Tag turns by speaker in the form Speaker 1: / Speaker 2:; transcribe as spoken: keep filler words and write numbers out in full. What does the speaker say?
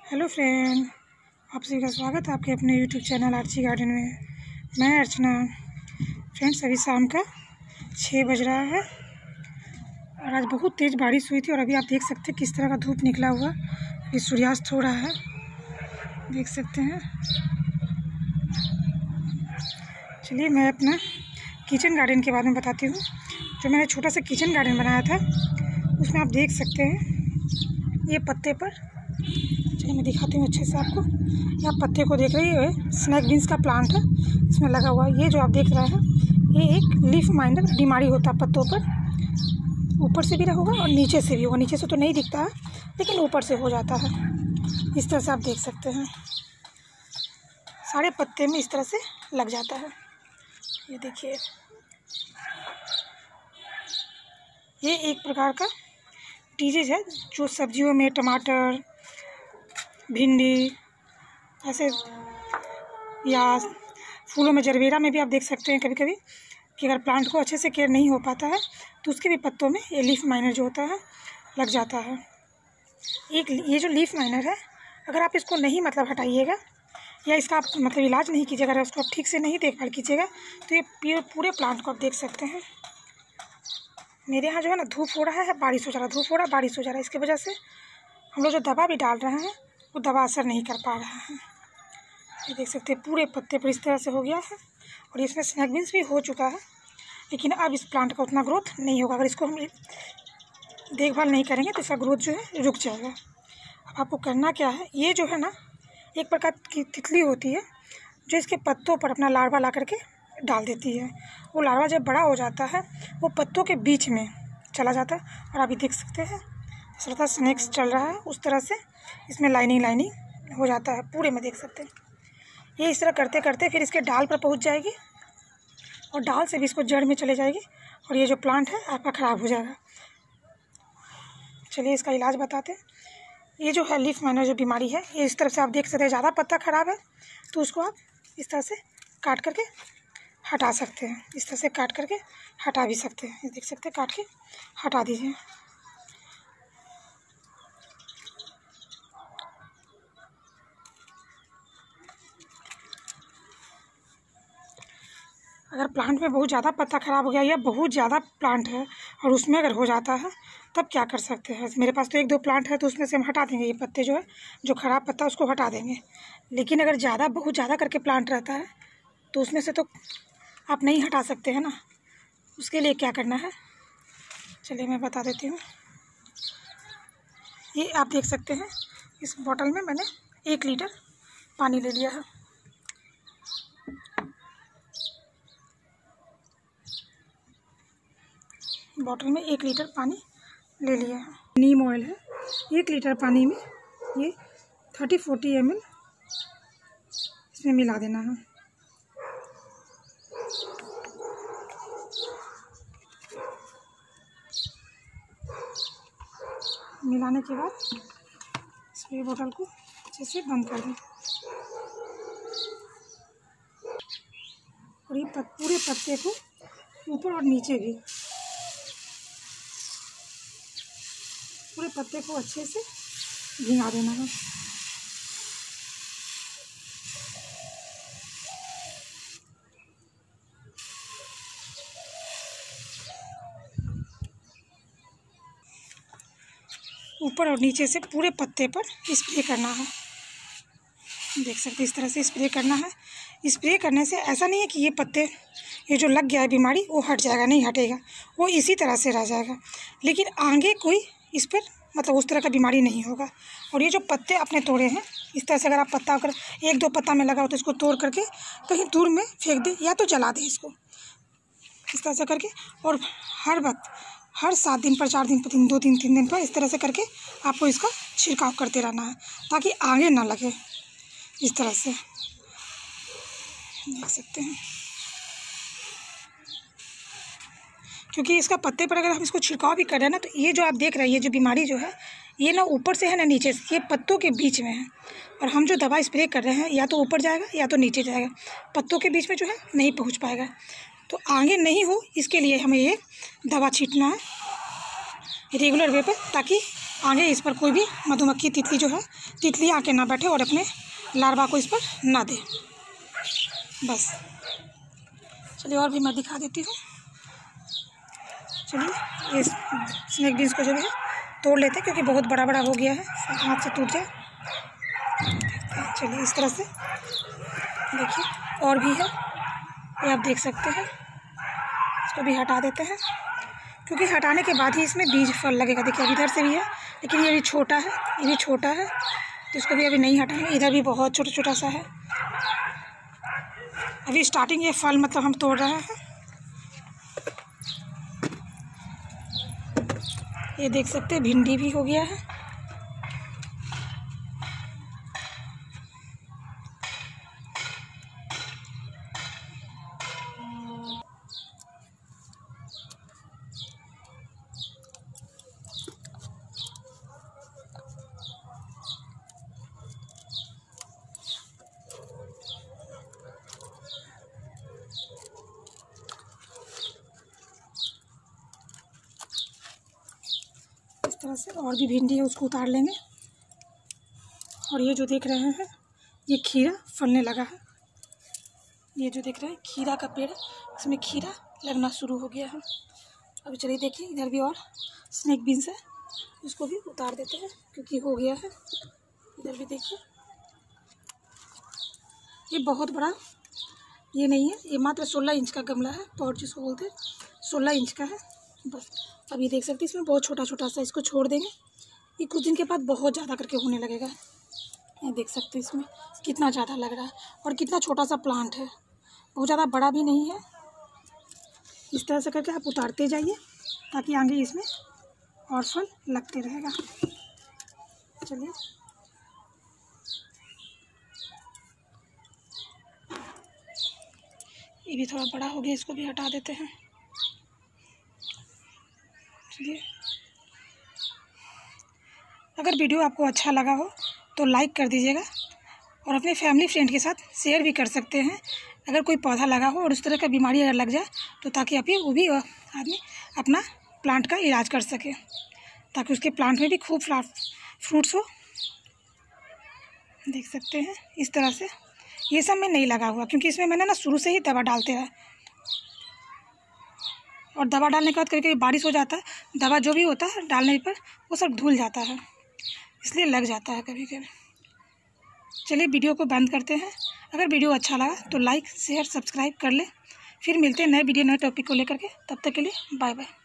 Speaker 1: Hello friend, आप सभी का स्वागत है आपके अपने यूट्यूब चैनल आर्ची गार्डन में। मैं अर्चना। फ्रेंड्स, अभी शाम का छः बज रहा है और आज बहुत तेज़ बारिश हुई थी और अभी आप देख सकते हैं किस तरह का धूप निकला हुआ। अभी सूर्यास्त हो रहा है, देख सकते हैं। चलिए मैं अपना किचन गार्डन के बारे में बताती हूँ। जो मैंने छोटा सा किचन गार्डन बनाया था उसमें आप देख सकते हैं ये पत्ते पर, चलिए मैं दिखाती हूँ अच्छे से आपको। यहाँ पत्ते को देख रही है, स्नैक बीन्स का प्लांट है, इसमें लगा हुआ है। ये जो आप देख रहे हैं ये एक लीफ माइनर बीमारी होता है पत्तों पर। ऊपर से भी होगा और नीचे से भी होगा। नीचे से तो नहीं दिखता है लेकिन ऊपर से हो जाता है। इस तरह से आप देख सकते हैं सारे पत्ते में इस तरह से लग जाता है। ये देखिए, ये एक प्रकार का डिजीज है जो सब्जियों में, टमाटर, भिंडी ऐसे, या फूलों में, जरबेरा में भी आप देख सकते हैं कभी कभी कि अगर प्लांट को अच्छे से केयर नहीं हो पाता है तो उसके भी पत्तों में ये लीफ माइनर जो होता है लग जाता है। एक ये जो लीफ माइनर है, अगर आप इसको नहीं मतलब हटाइएगा या इसका आप मतलब इलाज नहीं कीजिएगा, अगर उसको आप ठीक से नहीं देखभाल कीजिएगा तो ये पूरे प्लांट को आप देख सकते हैं। मेरे यहाँ जो है ना धूप हो रहा है, बारिश हो जा रहा है, धूप हो रहा है, बारिश हो जा रहा है। इसकी वजह से हम लोग जो दवा भी डाल रहे हैं वो दवा असर नहीं कर पा रहा है। ये देख सकते हैं पूरे पत्ते पर इस तरह से हो गया है और इसमें स्नैक बीन्स भी हो चुका है, लेकिन अब इस प्लांट का उतना ग्रोथ नहीं होगा। अगर इसको हम देखभाल नहीं करेंगे तो इसका ग्रोथ जो है रुक जाएगा। अब आपको करना क्या है, ये जो है ना एक प्रकार की तितली होती है जो इसके पत्तों पर अपना लार्वा ला करके डाल देती है। वो लार्वा जब बड़ा हो जाता है वो पत्तों के बीच में चला जाता है और अभी देख सकते हैं इस तरह स्नैक्स चल रहा है, उस तरह से इसमें लाइनिंग लाइनिंग हो जाता है पूरे में, देख सकते हैं। ये इस तरह करते करते फिर इसके डाल पर पहुंच जाएगी और डाल से भी इसको जड़ में चले जाएगी और ये जो प्लांट है आपका ख़राब हो जाएगा। चलिए इसका इलाज बताते हैं। ये जो है लीफ माइनर जो बीमारी है, ये इस तरह से आप देख सकते हैं। ज़्यादा पत्ता ख़राब है तो उसको आप इस तरह से काट करके हटा सकते हैं। इस तरह से काट करके हटा भी सकते हैं। ये देख सकते हैं, काट के हटा दीजिए। अगर प्लांट में बहुत ज़्यादा पत्ता ख़राब हो गया या बहुत ज़्यादा प्लांट है और उसमें अगर हो जाता है तब क्या कर सकते हैं। मेरे पास तो एक दो प्लांट है तो उसमें से हम हटा देंगे ये पत्ते, जो है जो ख़राब पत्ता उसको हटा देंगे। लेकिन अगर ज़्यादा बहुत ज़्यादा करके प्लांट रहता है तो उसमें से तो आप नहीं हटा सकते हैं ना। उसके लिए क्या करना है चलिए मैं बता देती हूँ। ये आप देख सकते हैं इस बोतल में मैंने एक लीटर पानी ले लिया है। बॉटल में एक लीटर पानी ले लिया है। नीम ऑयल है, एक लीटर पानी में ये थर्टी फोर्टी एम एल इसमें मिला देना है। मिलाने के बाद स्प्रे बोतल को अच्छे से बंद कर दें और ये पत, पूरे पत्ते को ऊपर और नीचे भी पूरे पत्ते को अच्छे से भिगा देना है। ऊपर और नीचे से पूरे पत्ते पर स्प्रे करना है। देख सकते हैं इस तरह से स्प्रे करना है। स्प्रे करने से ऐसा नहीं है कि ये पत्ते, ये जो लग गया है बीमारी वो हट जाएगा, नहीं हटेगा, वो इसी तरह से रह जाएगा। लेकिन आगे कोई इस पर मतलब उस तरह का बीमारी नहीं होगा। और ये जो पत्ते आपने तोड़े हैं इस तरह से, अगर आप पत्ता अगर एक दो पत्ता में लगा हो तो इसको तोड़ करके कहीं दूर में फेंक दे या तो जला दे इसको, इस तरह से करके। और हर वक्त हर सात दिन पर, चार दिन पर, तीन दो तीन तीन दिन पर इस तरह से करके आपको इसका छिड़काव करते रहना है ताकि आगे ना लगे। इस तरह से देख सकते हैं, क्योंकि इसका पत्ते पर अगर हम इसको छिड़काव भी कर रहे हैं ना तो ये जो आप देख रहे हैं ये जो बीमारी जो है ये ना ऊपर से है ना नीचे से, ये पत्तों के बीच में है। और हम जो दवा स्प्रे कर रहे हैं या तो ऊपर जाएगा या तो नीचे जाएगा, पत्तों के बीच में जो है नहीं पहुंच पाएगा। तो आगे नहीं हो इसके लिए हमें ये दवा छींटना है। रेगुलर वे पे, ताकि आगे इस पर कोई भी मधुमक्खी तितली जो है तितली आके ना बैठे और अपने लार्वा को इस पर ना दे। बस चलिए और भी मैं दिखा देती हूँ। चलिए ये स्नेक बीन्स को जो है तोड़ लेते हैं, क्योंकि बहुत बड़ा बड़ा हो गया है, हाथ से टूट जाए। चलिए इस तरह से देखिए और भी है, ये आप देख सकते हैं। इसको भी हटा देते हैं, क्योंकि हटाने के बाद ही इसमें बीज फल लगेगा। देखिए अब इधर से भी है, लेकिन ये भी छोटा है, ये भी छोटा है, तो इसको भी अभी नहीं हटाएंगे। इधर भी बहुत छोटा छोटा सा है, अभी स्टार्टिंग ये फल मतलब हम तोड़ रहे हैं। ये देख सकते हैं भिंडी भी हो गया है। इस तरह से और भी भिंडी है, उसको उतार लेंगे। और ये जो देख रहे हैं ये खीरा फलने लगा है। ये जो देख रहे हैं खीरा का पेड़ है, इसमें खीरा लगना शुरू हो गया है। अभी चलिए देखिए इधर भी और स्नेक बीन्स है, उसको भी उतार देते हैं क्योंकि हो गया है। इधर भी देखिए ये बहुत बड़ा ये नहीं है, ये मात्र सोलह इंच का गमला है, पॉट जिसको बोलते हैं, सोलह इंच का है बस। अभी देख सकते हैं इसमें बहुत छोटा छोटा सा, इसको छोड़ देंगे, ये कुछ दिन के बाद बहुत ज़्यादा करके होने लगेगा। ये देख सकते हैं इसमें कितना ज़्यादा लग रहा है और कितना छोटा सा प्लांट है, बहुत ज़्यादा बड़ा भी नहीं है। इस तरह से करके आप उतारते जाइए ताकि आगे इसमें और फल लगते रहेगा। चलिए ये भी थोड़ा बड़ा हो गया, इसको भी हटा देते हैं। चलिए अगर वीडियो आपको अच्छा लगा हो तो लाइक कर दीजिएगा और अपने फैमिली फ्रेंड के साथ शेयर भी कर सकते हैं। अगर कोई पौधा लगा हो और उस तरह का बीमारी अगर लग जाए तो ताकि अभी वो भी आदमी अपना प्लांट का इलाज कर सके, ताकि उसके प्लांट में भी खूब फ्रूट्स हो। देख सकते हैं इस तरह से, ये सब में नहीं लगा हुआ क्योंकि इसमें मैंने ना शुरू से ही दवा डालते हैं, और दवा डालने के बाद कभी कभी बारिश हो जाता है, दवा जो भी होता है डालने पर वो सब धुल जाता है, इसलिए लग जाता है कभी कभी। चलिए वीडियो को बंद करते हैं। अगर वीडियो अच्छा लगा तो लाइक शेयर सब्सक्राइब कर ले। फिर मिलते हैं नए वीडियो नए टॉपिक को लेकर के, तब तक के लिए बाय बाय।